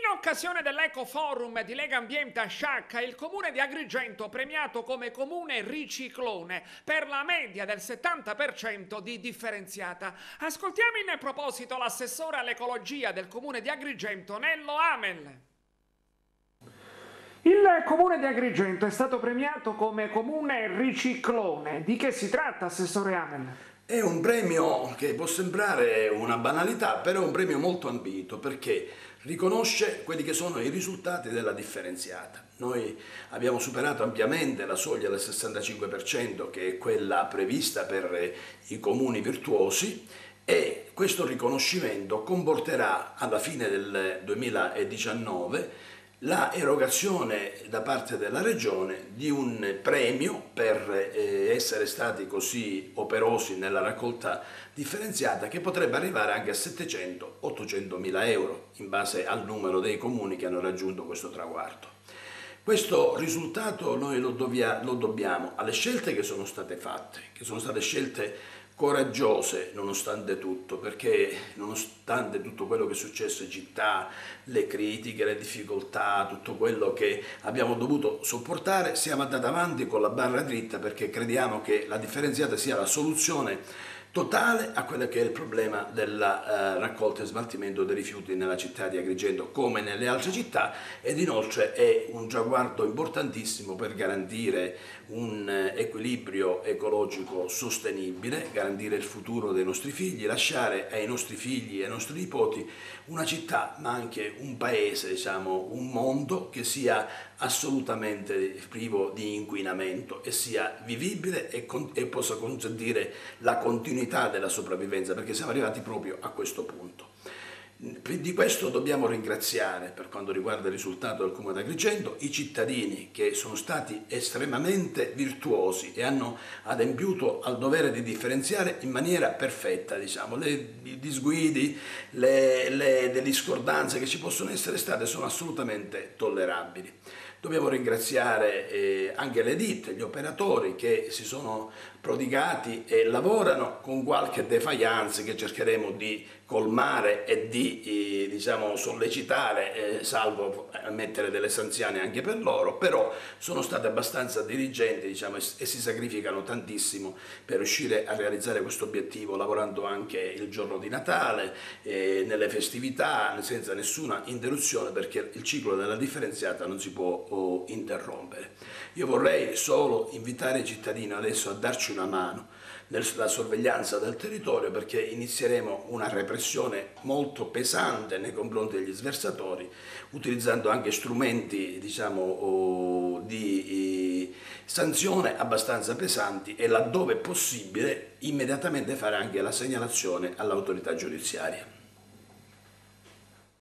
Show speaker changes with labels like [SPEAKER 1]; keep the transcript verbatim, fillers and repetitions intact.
[SPEAKER 1] occasione dell'Eco Forum di Lega Ambiente a Sciacca, il comune di Agrigento premiato come comune riciclone per la media del settanta per cento di differenziata. Ascoltiamo in proposito l'assessore all'ecologia del comune di Agrigento, Nello Amel. Il comune di Agrigento è stato premiato come comune riciclone. Di che si tratta, assessore Amel?
[SPEAKER 2] È un premio che può sembrare una banalità, però è un premio molto ambito perché riconosce quelli che sono i risultati della differenziata. Noi abbiamo superato ampiamente la soglia del sessantacinque per cento, che è quella prevista per i comuni virtuosi, e questo riconoscimento comporterà alla fine del duemiladiciannove la erogazione da parte della Regione di un premio per essere stati così operosi nella raccolta differenziata, che potrebbe arrivare anche a settecento ottocento mila euro in base al numero dei comuni che hanno raggiunto questo traguardo. Questo risultato noi lo, dobbia, lo dobbiamo alle scelte che sono state fatte, che sono state scelte coraggiose nonostante tutto, perché nonostante tutto quello che è successo in città, le critiche, le difficoltà, tutto quello che abbiamo dovuto sopportare, siamo andati avanti con la barra dritta perché crediamo che la differenziata sia la soluzione totale a quello che è il problema della uh, raccolta e smaltimento dei rifiuti nella città di Agrigento come nelle altre città, ed inoltre è un traguardo importantissimo per garantire un uh, equilibrio ecologico sostenibile, garantire il futuro dei nostri figli, lasciare ai nostri figli e ai nostri nipoti una città ma anche un paese, diciamo, un mondo che sia assolutamente privo di inquinamento e sia vivibile e, e possa consentire la continuità della sopravvivenza, perché siamo arrivati proprio a questo punto. Di questo dobbiamo ringraziare, per quanto riguarda il risultato del Comune di Agrigento, i cittadini che sono stati estremamente virtuosi e hanno adempiuto al dovere di differenziare in maniera perfetta, diciamo. Le, i disguidi, le, le, le discordanze che ci possono essere state sono assolutamente tollerabili. Dobbiamo ringraziare eh, anche le ditte, gli operatori che si sono prodigati e lavorano con qualche defiance che cercheremo di colmare e di eh, diciamo, sollecitare, eh, salvo mettere delle sanzioni anche per loro, però sono stati abbastanza diligenti, diciamo, e, e si sacrificano tantissimo per riuscire a realizzare questo obiettivo, lavorando anche il giorno di Natale, eh, nelle festività, senza nessuna interruzione, perché il ciclo della differenziata non si può oh, interrompere. Io vorrei solo invitare i cittadini adesso a darci una mano nella sorveglianza del territorio, perché inizieremo una repressione molto pesante nei confronti degli sversatori, utilizzando anche strumenti, diciamo, di sanzione abbastanza pesanti, e laddove possibile immediatamente fare anche la segnalazione all'autorità giudiziaria.